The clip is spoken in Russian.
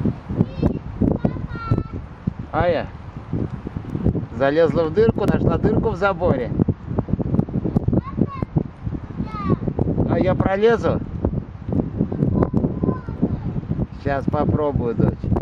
Ая, залезла в дырку, нашла дырку в заборе. А я пролезу? Сейчас попробую, дочь.